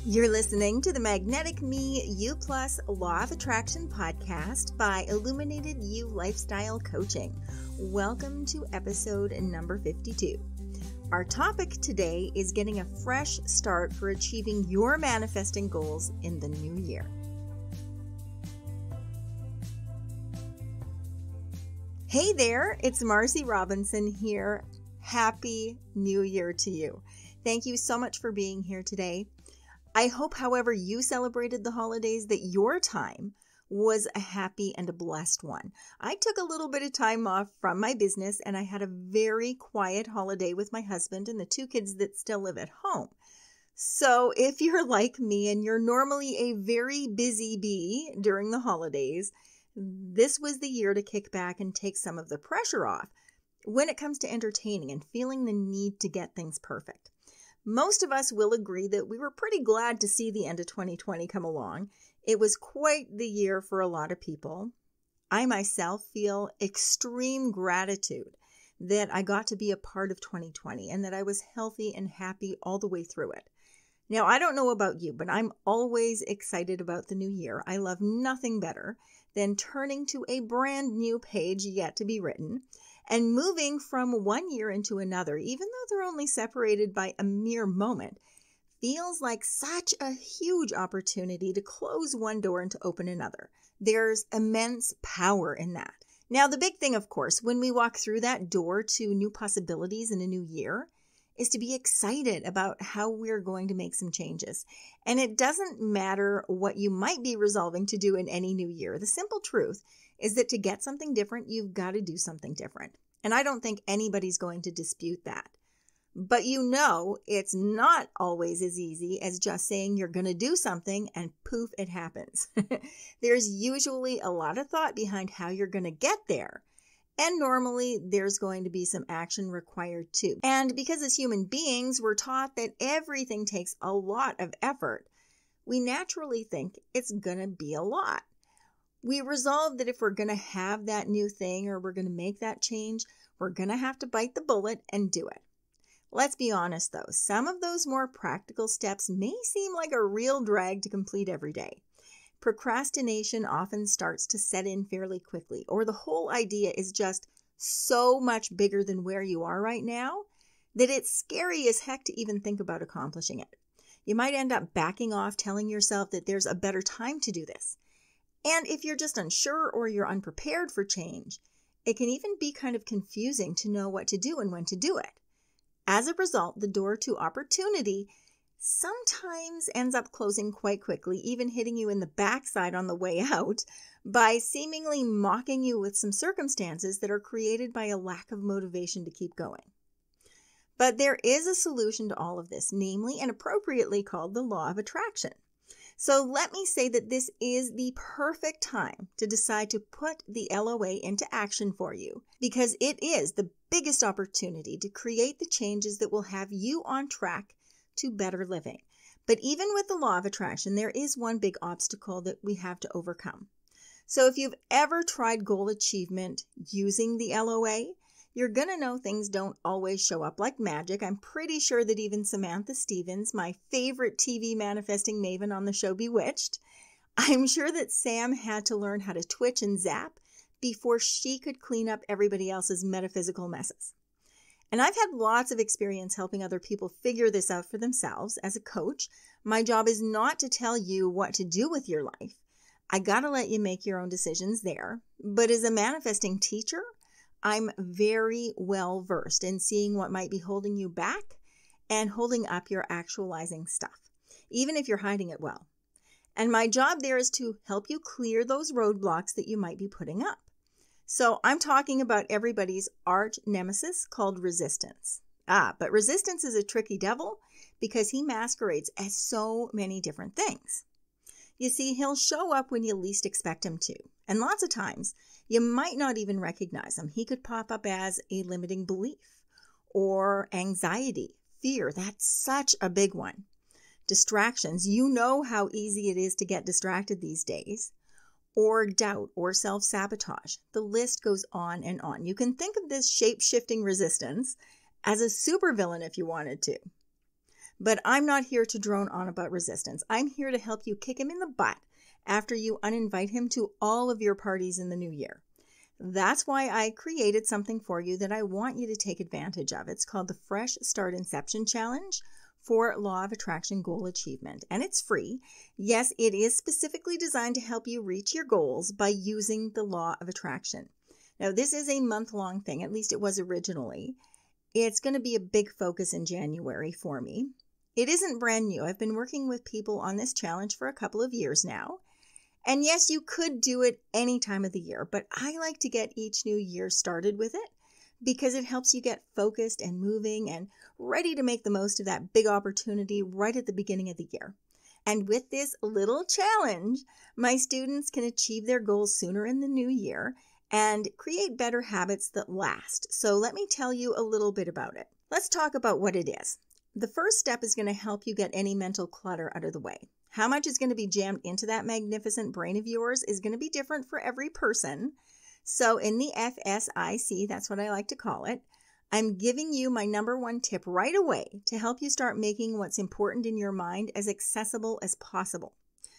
You're listening to the Magnetic Me You Plus Law of Attraction podcast by Illuminated You Lifestyle Coaching. Welcome to episode number 52. Our topic today is getting a fresh start for achieving your manifesting goals in the new year. Hey there, it's Marcy Robinson here. Happy New Year to you. Thank you so much for being here today. I hope, however you celebrated the holidays, that your time was a happy and a blessed one. I took a little bit of time off from my business and I had a very quiet holiday with my husband and the two kids that still live at home. So if you're like me and you're normally a very busy bee during the holidays, this was the year to kick back and take some of the pressure off when it comes to entertaining and feeling the need to get things perfect. Most of us will agree that we were pretty glad to see the end of 2020 come along. It was quite the year for a lot of people. I myself feel extreme gratitude that I got to be a part of 2020 and that I was healthy and happy all the way through it. Now, I don't know about you, but I'm always excited about the new year. I love nothing better than turning to a brand new page yet to be written and moving from one year into another, even though they're only separated by a mere moment, feels like such a huge opportunity to close one door and to open another. There's immense power in that. Now, the big thing, of course, when we walk through that door to new possibilities in a new year is to be excited about how we're going to make some changes. And it doesn't matter what you might be resolving to do in any new year. The simple truth is that to get something different, you've got to do something different. And I don't think anybody's going to dispute that. But you know, it's not always as easy as just saying you're going to do something and poof, it happens. There's usually a lot of thought behind how you're going to get there. And normally there's going to be some action required too. And because as human beings, we're taught that everything takes a lot of effort, we naturally think it's going to be a lot. We resolve that if we're going to have that new thing or we're going to make that change, we're going to have to bite the bullet and do it. Let's be honest though, some of those more practical steps may seem like a real drag to complete every day. Procrastination often starts to set in fairly quickly, or the whole idea is just so much bigger than where you are right now that it's scary as heck to even think about accomplishing it. You might end up backing off, telling yourself that there's a better time to do this. And if you're just unsure or you're unprepared for change, it can even be kind of confusing to know what to do and when to do it. As a result, the door to opportunity sometimes ends up closing quite quickly, even hitting you in the backside on the way out by seemingly mocking you with some circumstances that are created by a lack of motivation to keep going. But there is a solution to all of this, namely and appropriately called the law of attraction. So let me say that this is the perfect time to decide to put the LOA into action for you, because it is the biggest opportunity to create the changes that will have you on track to better living. But even with the law of attraction, there is one big obstacle that we have to overcome. So if you've ever tried goal achievement using the LOA, you're going to know things don't always show up like magic. I'm pretty sure that even Samantha Stevens, my favorite TV manifesting maven on the show Bewitched, I'm sure that Sam had to learn how to twitch and zap before she could clean up everybody else's metaphysical messes. And I've had lots of experience helping other people figure this out for themselves. As a coach, my job is not to tell you what to do with your life. I gotta let you make your own decisions there. But as a manifesting teacher, I'm very well versed in seeing what might be holding you back and holding up your actualizing stuff, even if you're hiding it well. And my job there is to help you clear those roadblocks that you might be putting up. So I'm talking about everybody's arch nemesis called resistance. But resistance is a tricky devil because he masquerades as so many different things. You see, he'll show up when you least expect him to. And lots of times, you might not even recognize him. He could pop up as a limiting belief or anxiety, fear. That's such a big one. Distractions. You know how easy it is to get distracted these days. Or doubt or self-sabotage. The list goes on and on. You can think of this shape-shifting resistance as a supervillain if you wanted to. But I'm not here to drone on about resistance. I'm here to help you kick him in the butt after you uninvite him to all of your parties in the new year. That's why I created something for you that I want you to take advantage of. It's called the Fresh Start Inception Challenge for Law of Attraction Goal Achievement, and it's free. Yes, it is specifically designed to help you reach your goals by using the Law of Attraction. Now, this is a month-long thing, at least it was originally. It's going to be a big focus in January for me. It isn't brand new. I've been working with people on this challenge for a couple of years now. And yes, you could do it any time of the year, but I like to get each new year started with it because it helps you get focused and moving and ready to make the most of that big opportunity right at the beginning of the year. And with this little challenge, my students can achieve their goals sooner in the new year and create better habits that last. So let me tell you a little bit about it. Let's talk about what it is. The first step is going to help you get any mental clutter out of the way. How much is going to be jammed into that magnificent brain of yours is going to be different for every person. So in the FSIC, that's what I like to call it, I'm giving you my number one tip right away to help you start making what's important in your mind as accessible as possible.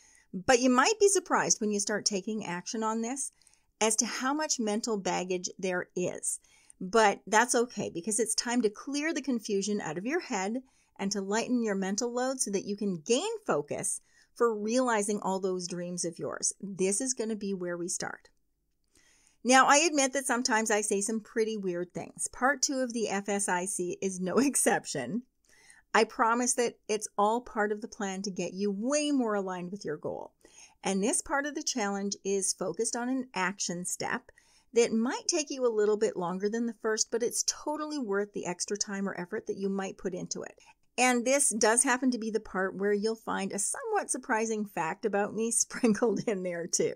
But you might be surprised when you start taking action on this as to how much mental baggage there is. But that's okay because it's time to clear the confusion out of your head and to lighten your mental load so that you can gain focus for realizing all those dreams of yours. This is going to be where we start. Now, I admit that sometimes I say some pretty weird things. Part 2 of the FSIC is no exception. I promise that it's all part of the plan to get you way more aligned with your goal. And this part of the challenge is focused on an action step that might take you a little bit longer than the first, but it's totally worth the extra time or effort that you might put into it. And this does happen to be the part where you'll find a somewhat surprising fact about me sprinkled in there too.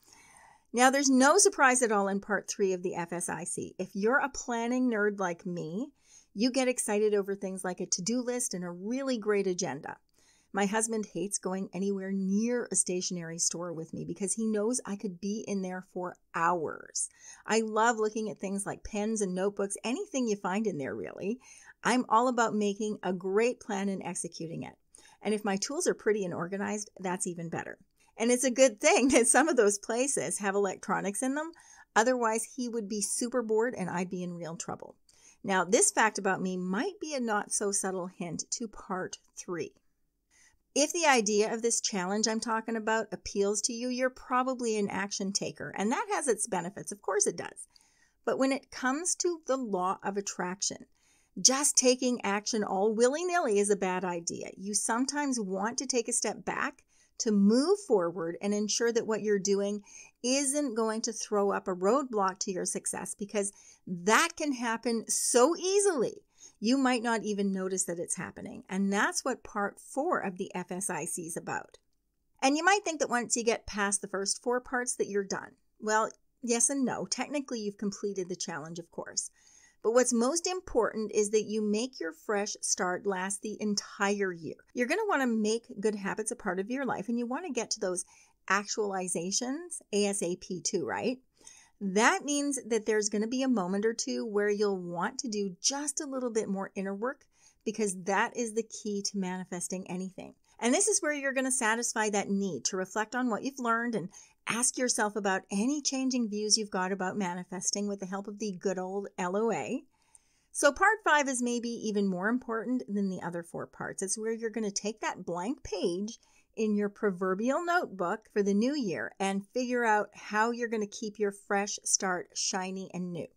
Now, there's no surprise at all in part 3 of the FSIC. If you're a planning nerd like me, you get excited over things like a to-do list and a really great agenda. My husband hates going anywhere near a stationery store with me because he knows I could be in there for hours. I love looking at things like pens and notebooks, anything you find in there really. I'm all about making a great plan and executing it. And if my tools are pretty and organized, that's even better. And it's a good thing that some of those places have electronics in them. Otherwise, he would be super bored and I'd be in real trouble. Now, this fact about me might be a not so subtle hint to part 3. If the idea of this challenge I'm talking about appeals to you, you're probably an action taker, and that has its benefits. Of course it does. But when it comes to the law of attraction, just taking action all willy-nilly is a bad idea. You sometimes want to take a step back to move forward and ensure that what you're doing isn't going to throw up a roadblock to your success, because that can happen so easily. You might not even notice that it's happening. And that's what part 4 of the FSIC is about. And you might think that once you get past the first 4 parts that you're done. Well, yes and no. Technically, you've completed the challenge, of course. But what's most important is that you make your fresh start last the entire year. You're going to want to make good habits a part of your life, and you want to get to those actualizations ASAP too, right? That means that there's going to be a moment or two where you'll want to do just a little bit more inner work, because that is the key to manifesting anything. And this is where you're going to satisfy that need to reflect on what you've learned and ask yourself about any changing views you've got about manifesting with the help of the good old LOA. So part 5 is maybe even more important than the other 4 parts. It's where you're going to take that blank page in your proverbial notebook for the new year and figure out how you're going to keep your fresh start shiny and new.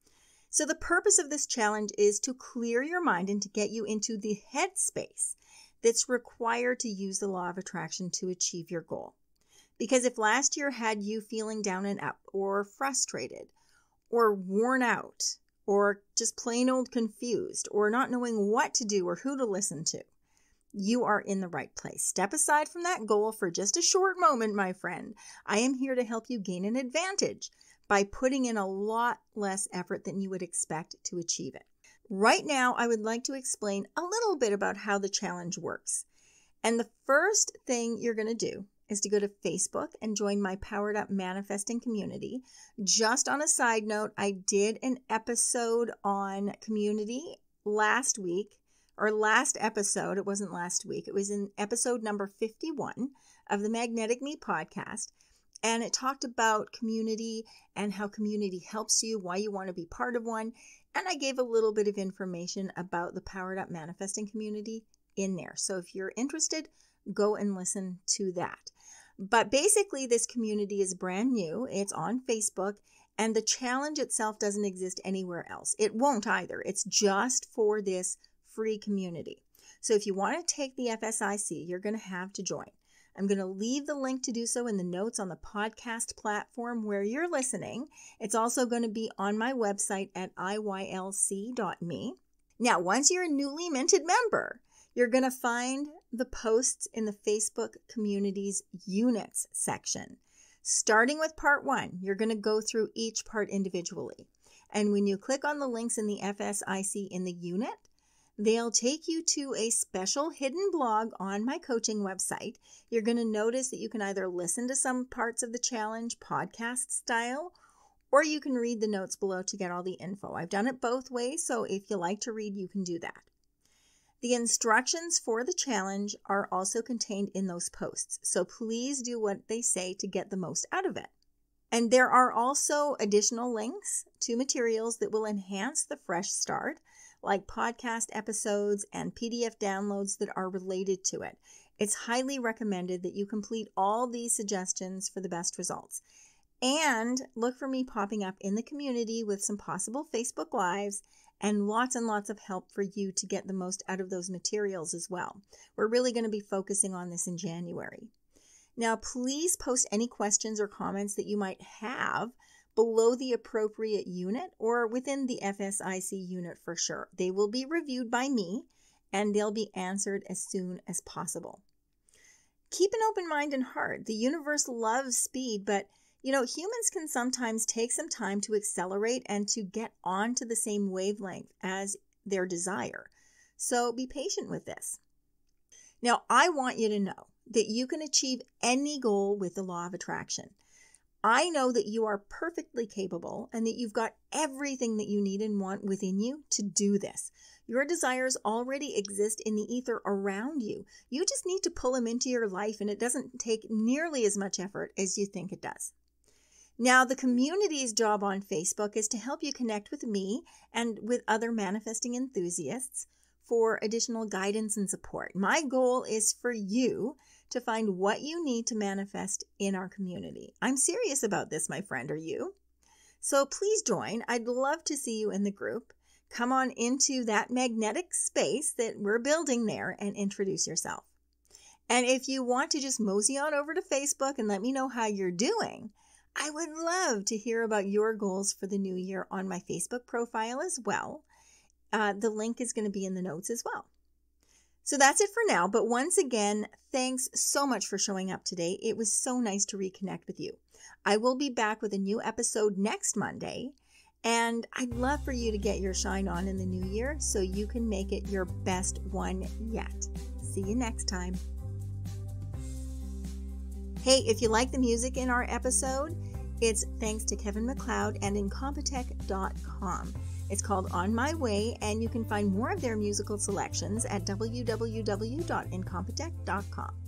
So the purpose of this challenge is to clear your mind and to get you into the headspace that's required to use the law of attraction to achieve your goal. Because if last year had you feeling down and out, or frustrated, or worn out, or just plain old confused, or not knowing what to do or who to listen to, you are in the right place. Step aside from that goal for just a short moment, my friend. I am here to help you gain an advantage by putting in a lot less effort than you would expect to achieve it. Right now, I would like to explain a little bit about how the challenge works. And the first thing you're going to do is to go to Facebook and join my Powered Up Manifesting community. Just on a side note, I did an episode on community last week or last episode, it wasn't last week, it was in episode number 51 of the Magnetic Me podcast. And it talked about community and how community helps you, why you want to be part of one. And I gave a little bit of information about the Powered Up Manifesting community in there. So if you're interested, go and listen to that. But basically, this community is brand new. It's on Facebook, and the challenge itself doesn't exist anywhere else. It won't either. It's just for this free community. So if you want to take the FSIC, you're going to have to join. I'm going to leave the link to do so in the notes on the podcast platform where you're listening. It's also going to be on my website at iyLC.me. Now, once you're a newly minted member, you're going to find the posts in the Facebook community's units section. Starting with part 1, you're going to go through each part individually. And when you click on the links in the FSIC in the unit, they'll take you to a special hidden blog on my coaching website. You're going to notice that you can either listen to some parts of the challenge podcast style, or you can read the notes below to get all the info. I've done it both ways, so if you like to read, you can do that. The instructions for the challenge are also contained in those posts, so please do what they say to get the most out of it. And there are also additional links to materials that will enhance the fresh start, like podcast episodes and PDF downloads that are related to it. It's highly recommended that you complete all these suggestions for the best results. And look for me popping up in the community with some possible Facebook Lives and lots of help for you to get the most out of those materials as well. We're really going to be focusing on this in January. Now, please post any questions or comments that you might have below the appropriate unit or within the FSIC unit for sure. They will be reviewed by me and they'll be answered as soon as possible. Keep an open mind and heart. The universe loves speed, but humans can sometimes take some time to accelerate and to get onto the same wavelength as their desire. So be patient with this. Now, I want you to know that you can achieve any goal with the law of attraction. I know that you are perfectly capable and that you've got everything that you need and want within you to do this. Your desires already exist in the ether around you. You just need to pull them into your life, and it doesn't take nearly as much effort as you think it does. Now, the community's job on Facebook is to help you connect with me and with other manifesting enthusiasts for additional guidance and support. My goal is for you to find what you need to manifest in our community. I'm serious about this, my friend. Are you? So please join. I'd love to see you in the group. Come on into that magnetic space that we're building there and introduce yourself. And if you want to just mosey on over to Facebook and let me know how you're doing, I would love to hear about your goals for the new year on my Facebook profile as well. The link is going to be in the notes as well. So that's it for now. But once again, thanks so much for showing up today. It was so nice to reconnect with you. I will be back with a new episode next Monday. And I'd love for you to get your shine on in the new year so you can make it your best one yet. See you next time. Hey, if you like the music in our episode, it's thanks to Kevin MacLeod and Incompetech.com. It's called On My Way, and you can find more of their musical selections at www.incompetech.com.